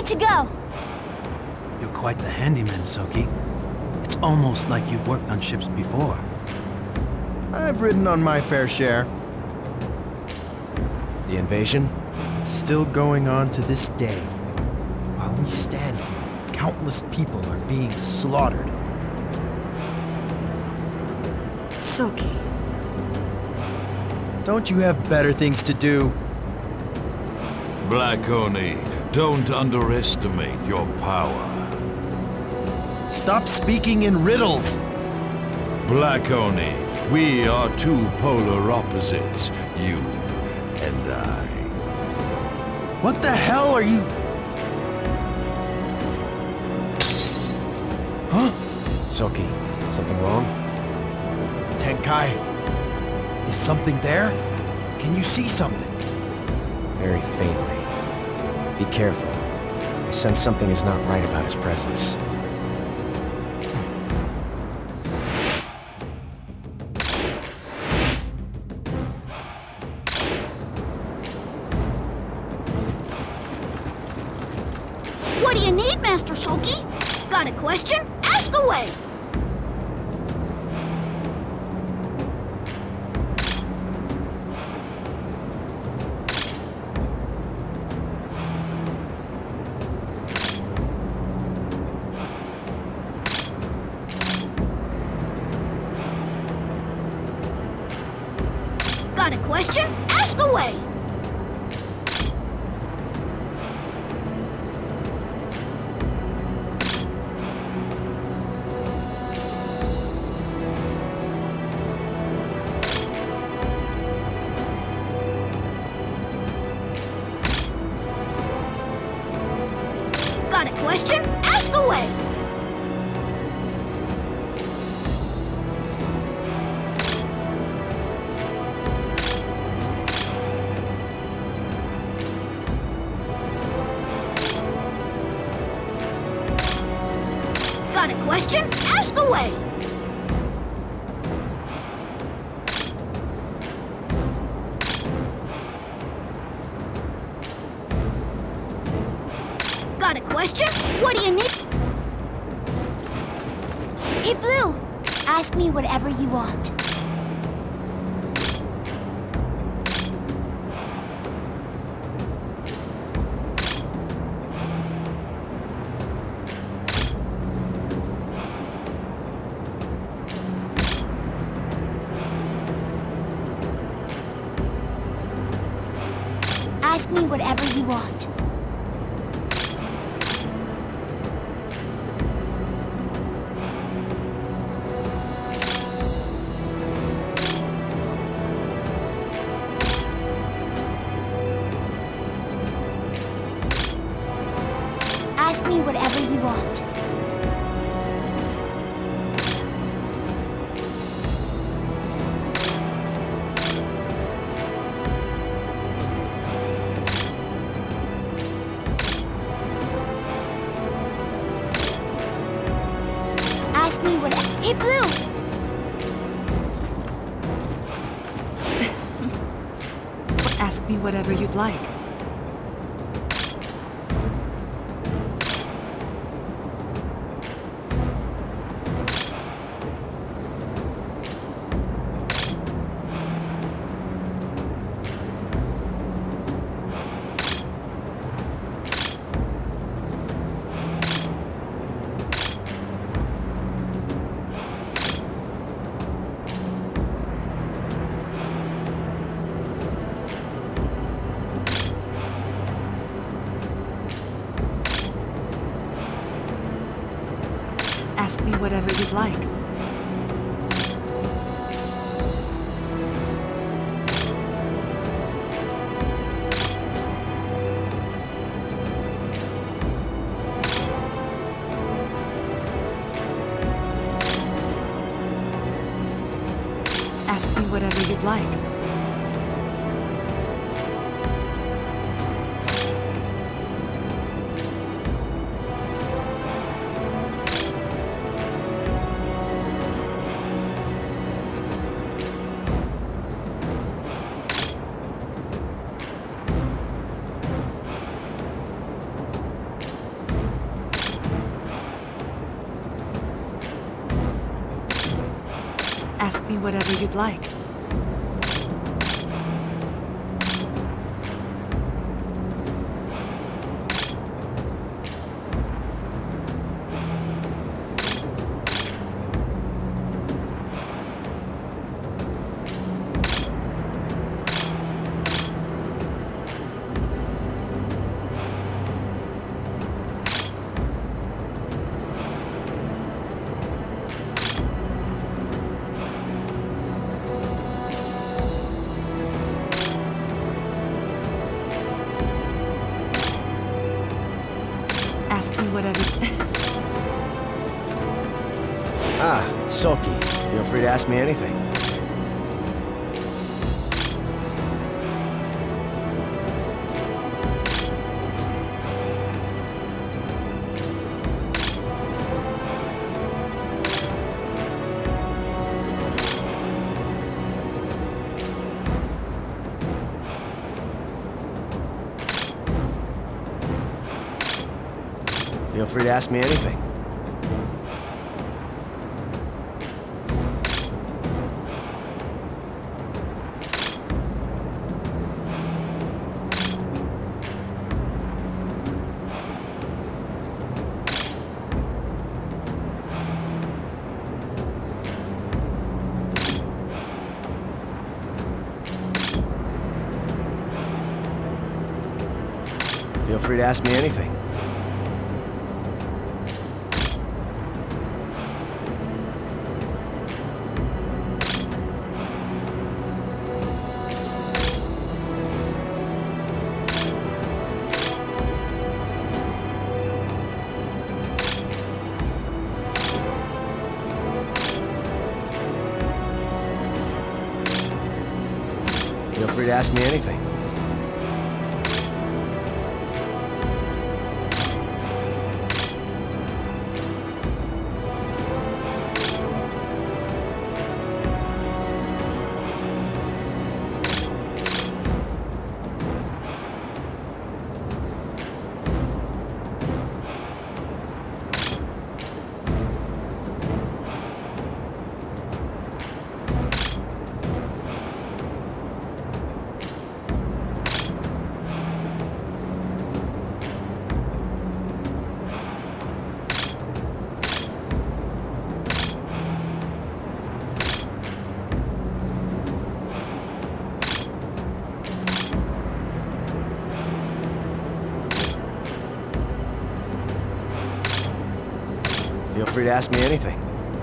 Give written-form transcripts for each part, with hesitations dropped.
to go. You're quite the handyman, Soki. It's almost like you've worked on ships before. I've ridden on my fair share. The invasion? It's still going on to this day. While we stand here, countless people are being slaughtered. Soki. Don't you have better things to do? Black Oni, don't underestimate your power. Stop speaking in riddles! Black Oni, we are two polar opposites, you and I. What the hell are you... Huh? Soki, something wrong? Tenkai? Is something there? Can you see something? Very faintly. Be careful. I sense something is not right about his presence. What do you need, Master Soki? Got a question? Ask away! Got a question? Ask away! Got a question? Ask away! Got a question? Ask away! Got a question? What do you need? Hey, Blue! Ask me whatever you want. Ask me whatever you want. Ask me whatever you want. Ask me whatever. Hey, Blue! Ask me whatever you'd like. Ask me whatever you'd like. Ask me whatever you'd like. Ask me whatever you'd like. Ask me whatever... Ah, Soki. Feel free to ask me anything. Feel free to ask me anything. Feel free to ask me anything. Feel free to ask me anything. Feel free to ask me anything.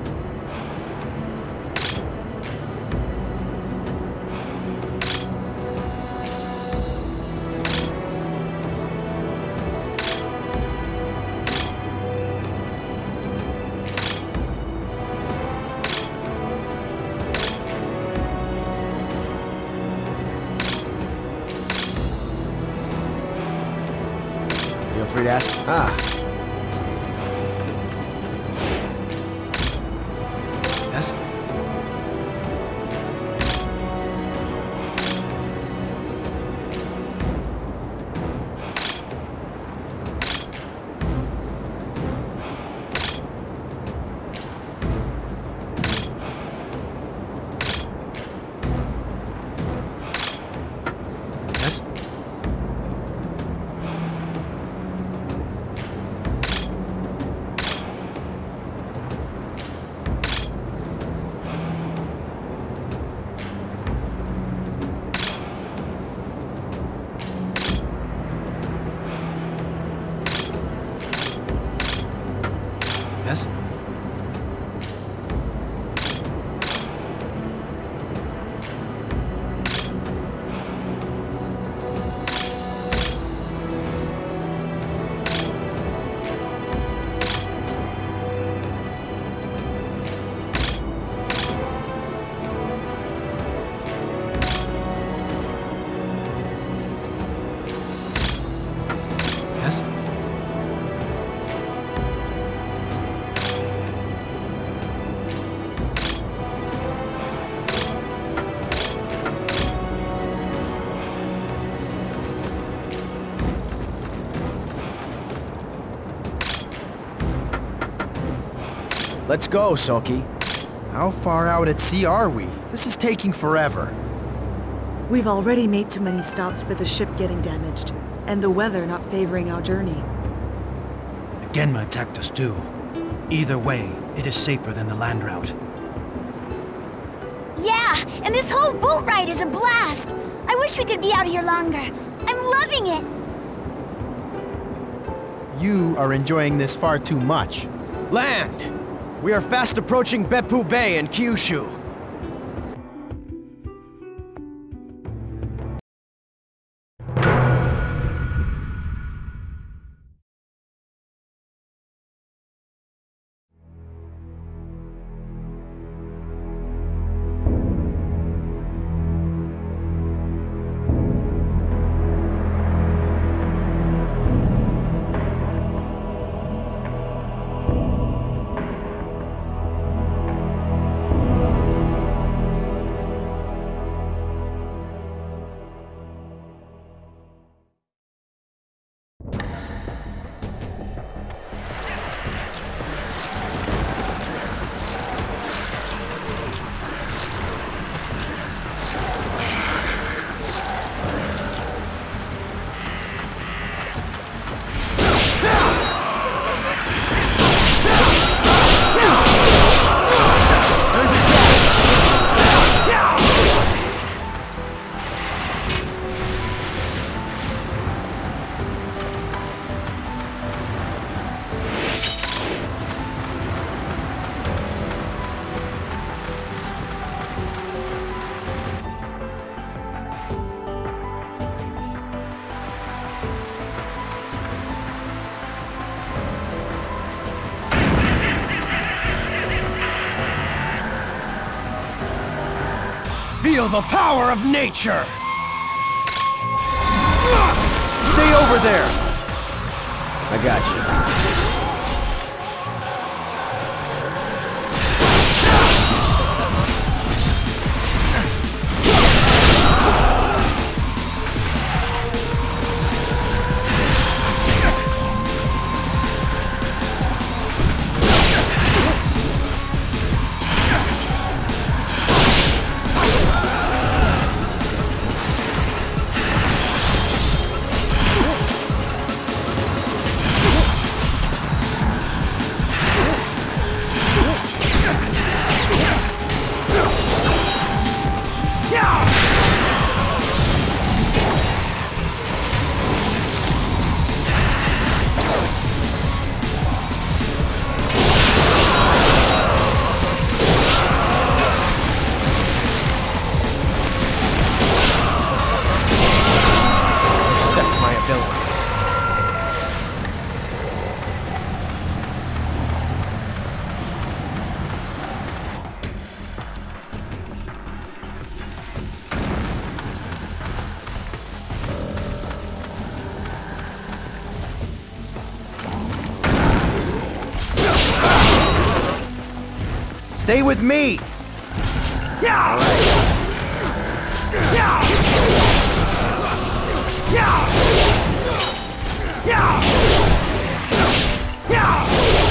Feel free to ask. Ah. Yes? Yes? Yes? Yes? Let's go, Soki. How far out at sea are we? This is taking forever. We've already made too many stops with the ship getting damaged, and the weather not favoring our journey. The Genma attacked us too. Either way, it is safer than the land route. Yeah, and this whole boat ride is a blast. I wish we could be out here longer. I'm loving it. You are enjoying this far too much. Land! We are fast approaching Beppu Bay in Kyushu. Feel the power of nature! Stay over there! I got you. Stay with me! Yeah! Yeah! Yeah! Yeah! Yeah!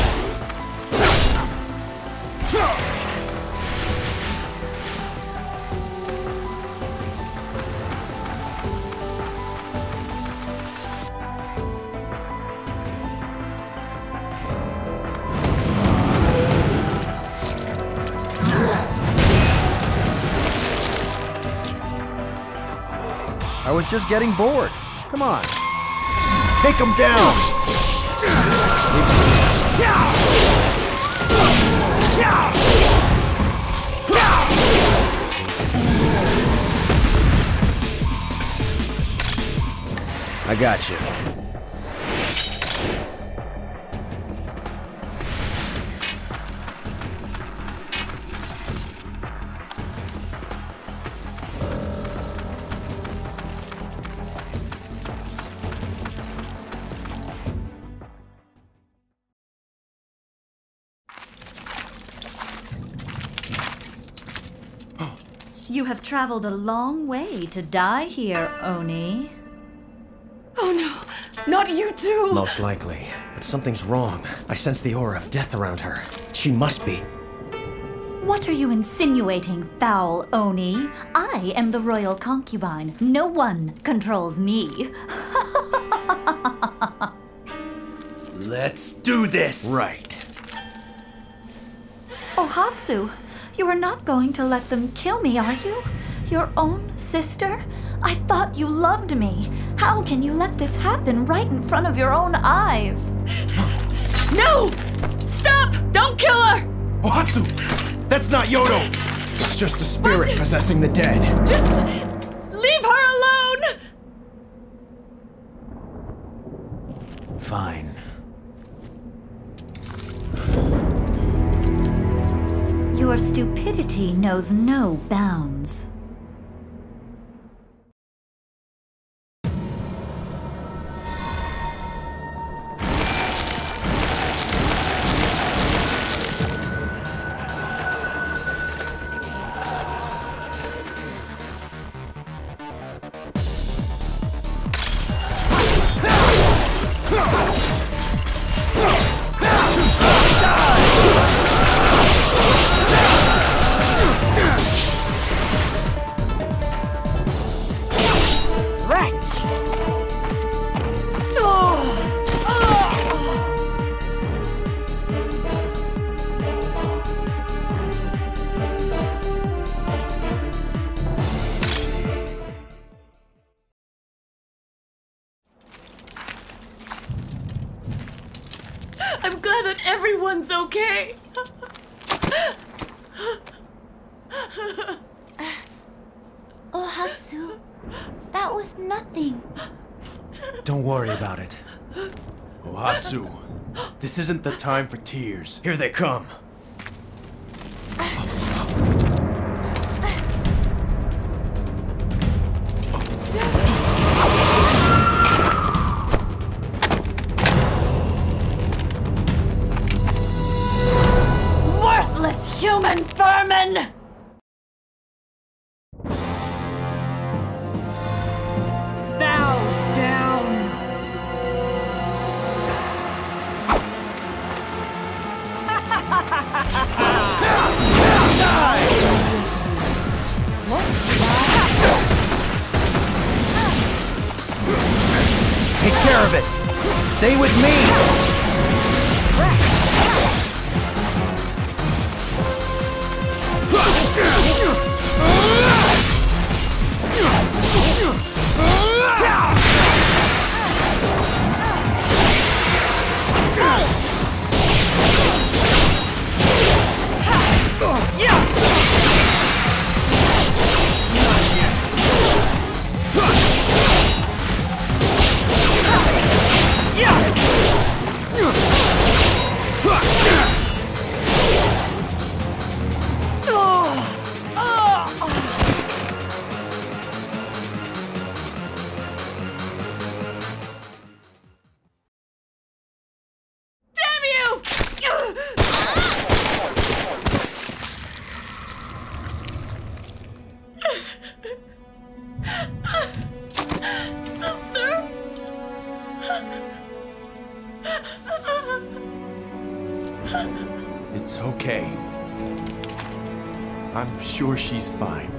I was just getting bored. Come on. Take him down! I got you. You have traveled a long way to die here, Oni. Oh no, not you too! Most likely. But something's wrong. I sense the aura of death around her. She must be. What are you insinuating, foul Oni? I am the royal concubine. No one controls me. Let's do this! Right. Ohatsu, you are not going to let them kill me, are you? Your own sister? I thought you loved me. How can you let this happen right in front of your own eyes? No! Stop! Don't kill her! Ohatsu! That's not Yodo! It's just a spirit possessing the dead. Just leave her alone! Fine. Your stupidity knows no bounds. I'm glad that everyone's okay. Ohatsu, that was nothing. Don't worry about it. Ohatsu, this isn't the time for tears. Here they come. Worthless human vermin! Bow down! Take care of it. Stay with me. It's okay. I'm sure she's fine.